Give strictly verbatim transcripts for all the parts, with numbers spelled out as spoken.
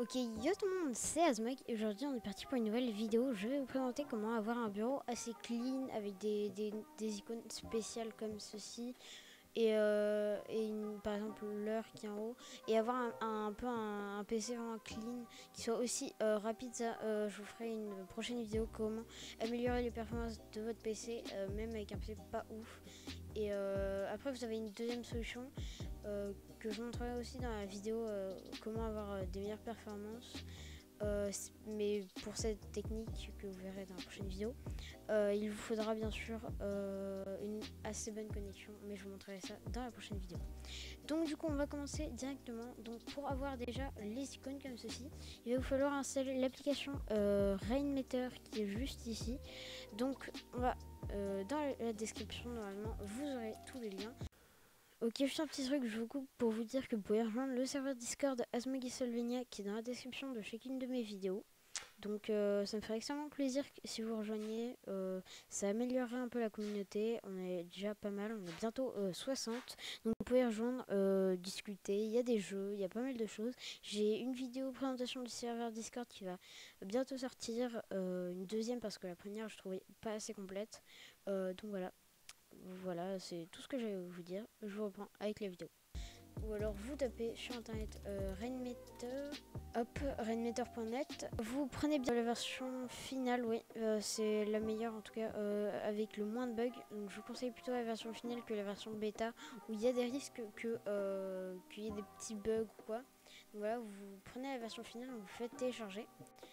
Ok, yo tout le monde, c'est Azmog et aujourd'hui on est parti pour une nouvelle vidéo. Je vais vous présenter comment avoir un bureau assez clean avec des, des, des icônes spéciales comme ceci et, euh, et une, par exemple l'heure qui est en haut et avoir un, un, un peu un, un P C vraiment clean qui soit aussi euh, rapide. Ça, euh, je vous ferai une prochaine vidéo comment améliorer les performances de votre P C euh, même avec un P C pas ouf. Et euh, après vous avez une deuxième solution euh, que je montrerai aussi dans la vidéo euh, comment avoir euh, des meilleures performances. Euh, mais pour cette technique que vous verrez dans la prochaine vidéo, euh, il vous faudra bien sûr euh, une assez bonne connexion, mais je vous montrerai ça dans la prochaine vidéo. Donc du coup on va commencer directement. Donc pour avoir déjà les icônes comme ceci, il va vous falloir installer l'application euh, Rainmeter qui est juste ici. Donc on va euh, dans la description normalement vous aurez tous les liens. Ok, juste un petit truc, je vous coupe pour vous dire que vous pouvez rejoindre le serveur Discord Azmog et Solvenia qui est dans la description de chacune de mes vidéos. Donc euh, ça me ferait extrêmement plaisir si vous rejoignez, euh, ça améliorerait un peu la communauté, on est déjà pas mal, on est bientôt euh, soixante. Donc vous pouvez rejoindre, euh, discuter, il y a des jeux, il y a pas mal de choses. J'ai une vidéo présentation du serveur Discord qui va bientôt sortir, euh, une deuxième parce que la première je trouvais pas assez complète. Euh, donc voilà. Voilà, c'est tout ce que j'avais à vous dire. Je vous reprends avec la vidéo. Ou alors vous tapez sur internet euh, Rainmeter, hop, rainmeter point net. Vous prenez bien la version finale, oui, euh, c'est la meilleure en tout cas, euh, avec le moins de bugs. Donc je vous conseille plutôt la version finale que la version bêta, où il y a des risques que euh, qu'il y ait des petits bugs ou quoi. Donc voilà, vous prenez la version finale, vous faites télécharger.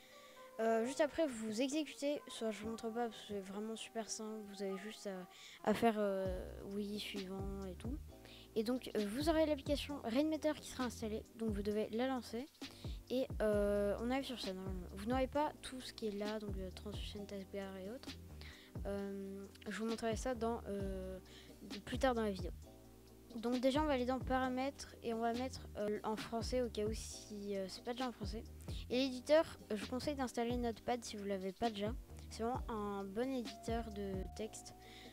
Euh, juste après vous exécutez, soit je vous montre pas parce que c'est vraiment super simple, vous avez juste à, à faire euh, oui suivant et tout. Et donc euh, vous aurez l'application Rainmeter qui sera installée, donc vous devez la lancer et euh, on arrive sur ça normalement. Vous n'aurez pas tout ce qui est là, donc euh, transmission taskbar et autres. Euh, je vous montrerai ça dans, euh, plus tard dans la vidéo. Donc déjà on va aller dans paramètres et on va mettre euh, en français au cas où si euh, c'est pas déjà en français. Et l'éditeur, euh, je vous conseille d'installer Notepad si vous l'avez pas déjà. C'est vraiment un bon éditeur de texte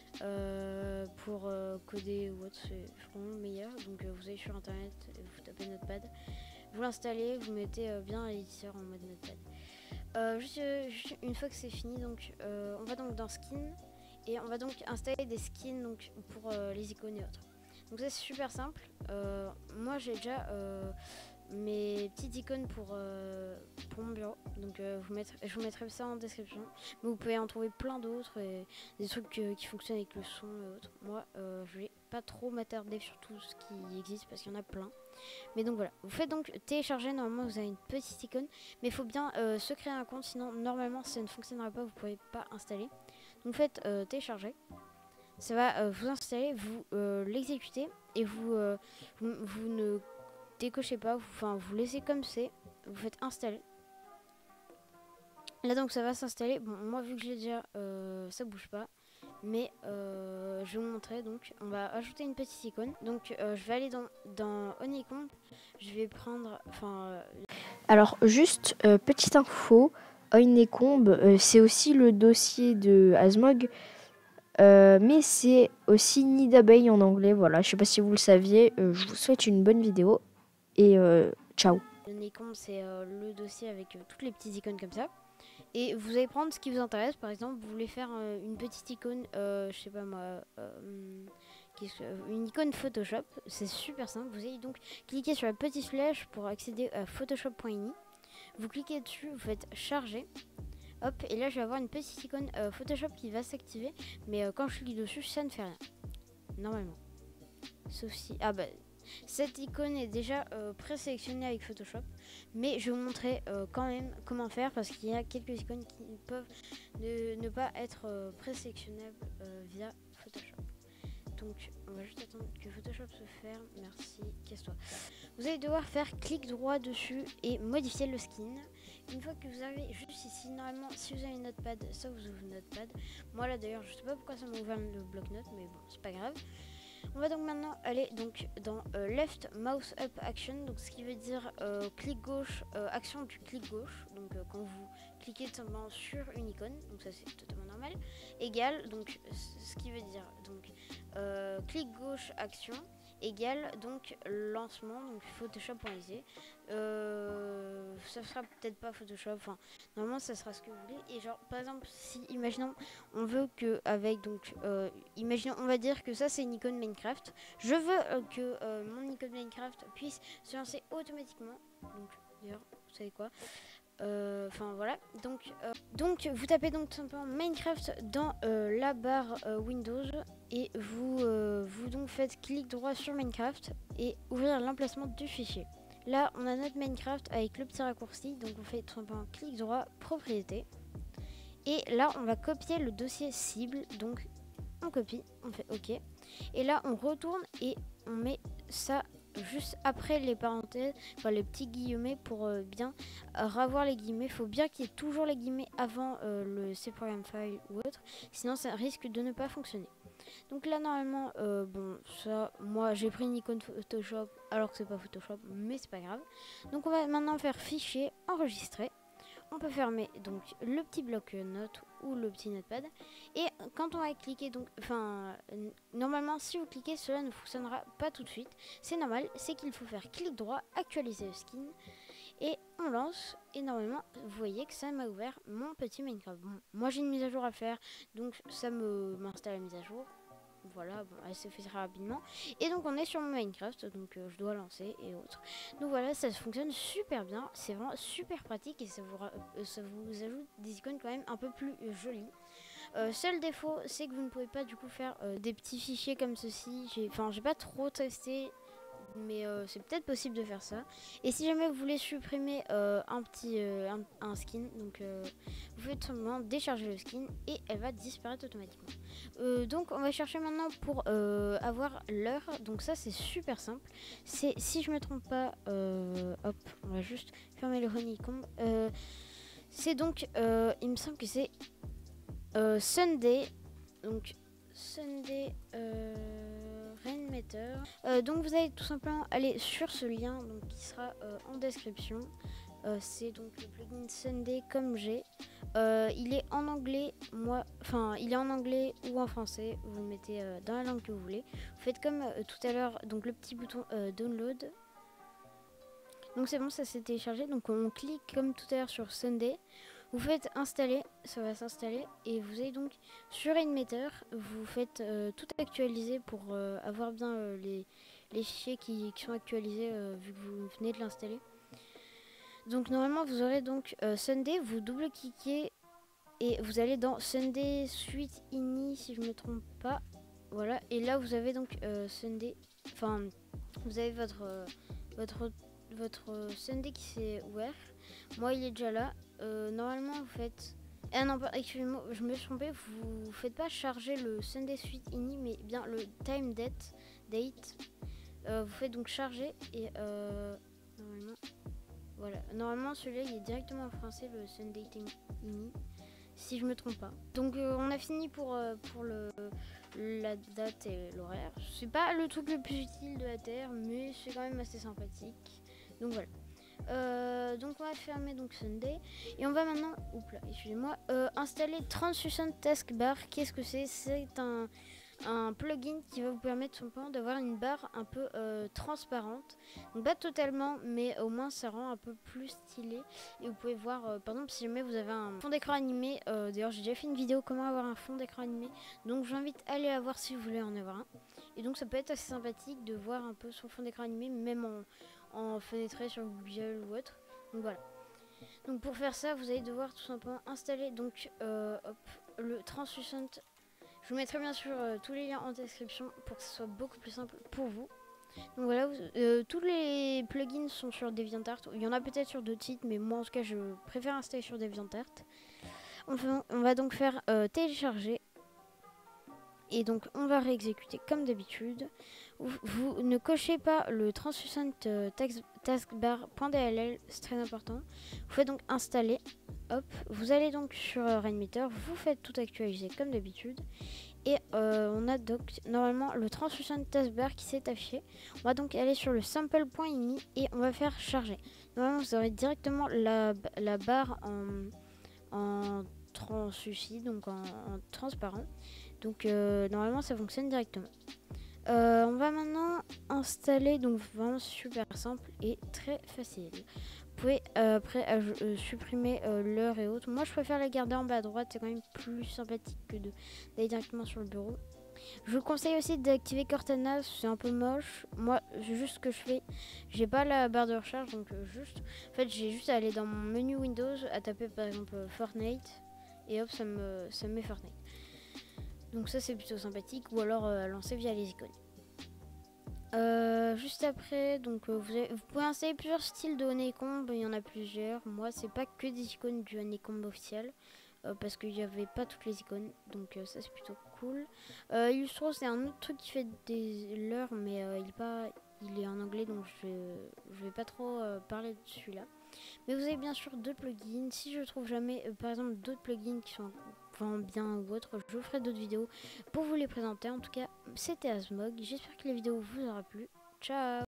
euh, pour euh, coder ou autre, c'est vraiment le meilleur. Donc euh, vous allez sur internet, vous tapez Notepad, vous l'installez, vous mettez euh, bien l'éditeur en mode Notepad. Euh, juste, euh, juste une fois que c'est fini, donc euh, on va donc dans Skin et on va donc installer des skins donc, pour euh, les icônes et autres. Donc ça c'est super simple. Euh, moi j'ai déjà euh, mes petites icônes pour, euh, pour mon bureau. Donc euh, vous mettre, je vous mettrai ça en description. Mais vous pouvez en trouver plein d'autres et des trucs euh, qui fonctionnent avec le son et autres. Moi euh, je vais pas trop m'attarder sur tout ce qui existe parce qu'il y en a plein. Mais donc voilà, vous faites donc télécharger, normalement vous avez une petite icône. Mais il faut bien euh, se créer un compte, sinon normalement ça ne fonctionnera pas, vous ne pourrez pas installer. Donc vous faites euh, télécharger. Ça va euh, vous installer, vous euh, l'exécutez et vous, euh, vous, vous ne décochez pas, enfin vous, vous laissez comme c'est, vous faites installer. Là donc ça va s'installer. Bon moi vu que je l'ai déjà, euh, ça bouge pas, mais euh, je vais vous montrer. Donc on va ajouter une petite icône. Donc euh, je vais aller dans, dans Honeycomb, je vais prendre, enfin. Euh... Alors juste euh, petite info, Honeycomb euh, c'est aussi le dossier de Azmog. Euh, mais c'est aussi nid d'abeille en anglais, voilà, je sais pas si vous le saviez, euh, je vous souhaite une bonne vidéo et euh, ciao. Honeycomb c'est euh, le dossier avec euh, toutes les petites icônes comme ça. Et vous allez prendre ce qui vous intéresse, par exemple vous voulez faire euh, une petite icône, euh, je sais pas moi, euh, une icône Photoshop, c'est super simple. Vous allez donc cliquer sur la petite flèche pour accéder à photoshop point ini. Vous cliquez dessus, vous faites charger. Hop, et là je vais avoir une petite icône euh, Photoshop qui va s'activer. Mais euh, quand je clique dessus, ça ne fait rien. Normalement. Sauf si... Ah bah... Cette icône est déjà euh, présélectionnée avec Photoshop. Mais je vais vous montrer euh, quand même comment faire. Parce qu'il y a quelques icônes qui peuvent ne, ne pas être euh, présélectionnables euh, via Photoshop. Donc on va juste attendre que Photoshop se ferme. Merci, casse-toi. Vous allez devoir faire clic droit dessus et modifier le skin. Une fois que vous arrivez juste ici, normalement si vous avez Notepad, ça vous ouvre Notepad. Moi là d'ailleurs je sais pas pourquoi ça m'a ouvert le bloc-notes, mais bon c'est pas grave. On va donc maintenant aller donc dans euh, Left Mouse Up Action, donc ce qui veut dire euh, clic gauche, euh, action du clic gauche, donc euh, quand vous cliquez tout simplement sur une icône, donc ça c'est totalement normal, égal, donc ce qui veut dire donc euh, clic gauche action, égal donc lancement, donc Photoshop.exe. Euh, ça sera peut-être pas Photoshop, enfin normalement ça sera ce que vous voulez. Et genre par exemple si imaginons on veut que avec donc euh, imaginons on va dire que ça c'est une icône Minecraft, je veux euh, que euh, mon icône Minecraft puisse se lancer automatiquement. Donc d'ailleurs vous savez quoi, enfin euh, voilà, donc euh, donc vous tapez donc tout simplement Minecraft dans euh, la barre euh, Windows et vous euh, vous donc faites clic droit sur Minecraft et ouvrir l'emplacement du fichier. Là on a notre Minecraft avec le petit raccourci, donc on fait tout simplement clic droit propriété et là on va copier le dossier cible, donc on copie, on fait OK et là on retourne et on met ça juste après les parenthèses, enfin les petits guillemets pour euh, bien euh, ravoir les guillemets. Il faut bien qu'il y ait toujours les guillemets avant euh, le cprogram file ou autre, sinon ça risque de ne pas fonctionner. Donc là normalement, euh, bon ça, moi j'ai pris une icône Photoshop alors que c'est pas Photoshop, mais c'est pas grave. Donc on va maintenant faire fichier, enregistrer. On peut fermer donc le petit bloc note ou le petit notepad et quand on va cliquer donc enfin euh, normalement si vous cliquez cela ne fonctionnera pas tout de suite, c'est normal, c'est qu'il faut faire clic droit, actualiser le skin et on lance et normalement vous voyez que ça m'a ouvert mon petit Minecraft. Bon, moi j'ai une mise à jour à faire donc ça me m'installe la mise à jour. Voilà, bon, elle s'est fait très rapidement. Et donc on est sur mon Minecraft, donc euh, je dois lancer et autres. Donc voilà, ça fonctionne super bien, c'est vraiment super pratique et ça vous, euh, ça vous ajoute des icônes quand même un peu plus euh, jolies. Euh, seul défaut, c'est que vous ne pouvez pas du coup faire euh, des petits fichiers comme ceci. Enfin, j'ai pas trop testé, mais euh, c'est peut-être possible de faire ça. Et si jamais vous voulez supprimer euh, un petit euh, un, un skin, donc euh, vous pouvez tout simplement décharger le skin et elle va disparaître automatiquement. Euh, donc on va chercher maintenant pour euh, avoir l'heure. Donc ça c'est super simple. C'est, si je me trompe pas, euh, hop, on va juste fermer le honeycomb. Euh, c'est donc, euh, il me semble que c'est euh, Sunday. Donc Sunday. Euh, Rainmeter. Euh, donc vous allez tout simplement aller sur ce lien donc, qui sera euh, en description. Euh, c'est donc le plugin Sunday comme j'ai. Euh, il est en anglais, moi, enfin il est en anglais ou en français. Vous le mettez euh, dans la langue que vous voulez. Vous faites comme euh, tout à l'heure, donc le petit bouton euh, download. Donc c'est bon, ça s'est téléchargé. Donc on clique comme tout à l'heure sur Sunday. Vous faites installer, ça va s'installer et vous allez donc sur Rainmeter, vous faites euh, tout actualiser pour euh, avoir bien euh, les, les fichiers qui, qui sont actualisés euh, vu que vous venez de l'installer. Donc normalement vous aurez donc euh, Sunday, vous double-cliquez et vous allez dans Sunday Suite Ini si je ne me trompe pas. Voilà, et là vous avez donc euh, Sunday, enfin vous avez votre, euh, votre, votre euh, Sunday qui s'est ouvert. Moi il est déjà là. Euh, normalement vous faites ah non excusez-moi je me suis trompée, vous faites pas charger le Sunday Suite Ini mais bien le time date date euh, vous faites donc charger et euh, normalement voilà, normalement celui-là il est directement en français, le Sunday Ini si je me trompe pas. Donc euh, on a fini pour, euh, pour le, la date et l'horaire. C'est pas le truc le plus utile de la Terre mais c'est quand même assez sympathique, donc voilà. Euh, donc on va fermer donc Sunday et on va maintenant oups là, excusez-moi, euh, installer Translucent Taskbar. Qu'est-ce que c'est? C'est un, un plugin qui va vous permettre simplement d'avoir une barre un peu euh, transparente, donc pas totalement mais au moins ça rend un peu plus stylé et vous pouvez voir euh, par exemple si jamais vous avez un fond d'écran animé, euh, d'ailleurs j'ai déjà fait une vidéo comment avoir un fond d'écran animé, donc j'invite à aller la voir si vous voulez en avoir un et donc ça peut être assez sympathique de voir un peu son fond d'écran animé même en en fenêtré sur Google ou autre. Donc voilà. Donc pour faire ça, vous allez devoir tout simplement installer donc euh, hop, le Translucent. Je vous mettrai bien sûr euh, tous les liens en description pour que ce soit beaucoup plus simple pour vous. Donc voilà, vous, euh, tous les plugins sont sur DeviantArt. Il y en a peut-être sur d'autres sites, mais moi en tout cas je préfère installer sur DeviantArt. On, fait, on va donc faire euh, télécharger. Et donc on va réexécuter comme d'habitude. Vous, vous ne cochez pas le translucent euh, taskbar.dll, c'est très important. Vous faites donc installer. Hop, vous allez donc sur euh, Rainmeter, vous faites tout actualiser comme d'habitude. Et euh, on a donc normalement le translucent taskbar qui s'est affiché. On va donc aller sur le sample.ini et on va faire charger. Normalement vous aurez directement la, la barre en, en translucide, donc en, en transparent. Donc euh, normalement ça fonctionne directement. Euh, on va maintenant installer, donc vraiment super simple et très facile. pouvez euh, après euh, supprimer euh, l'heure et autres. Moi je préfère la garder en bas à droite, c'est quand même plus sympathique que d'aller directement sur le bureau. Je vous conseille aussi d'activer Cortana, c'est un peu moche. Moi, juste ce que je fais, j'ai pas la barre de recherche, donc euh, juste, en fait, j'ai juste à aller dans mon menu Windows, à taper par exemple euh, Fortnite, et hop, ça me, ça me met Fortnite. Donc ça, c'est plutôt sympathique, ou alors euh, à lancer via les icônes. Euh, juste après, donc euh, vous, avez, vous pouvez installer plusieurs styles de Honeycomb, il y en a plusieurs. Moi, c'est pas que des icônes du Honeycomb officiel. Euh, parce qu'il n'y avait pas toutes les icônes, donc euh, ça c'est plutôt cool. Euh, Illustro, c'est un autre truc qui fait des l'heure, mais euh, il, est pas, il est en anglais, donc je ne vais pas trop euh, parler de celui-là. Mais vous avez bien sûr d'autres plugins. Si je trouve jamais, euh, par exemple, d'autres plugins qui sont vraiment bien ou autre, je vous ferai d'autres vidéos pour vous les présenter. En tout cas, c'était Asmog. J'espère que les vidéos vous aura plu. Ciao!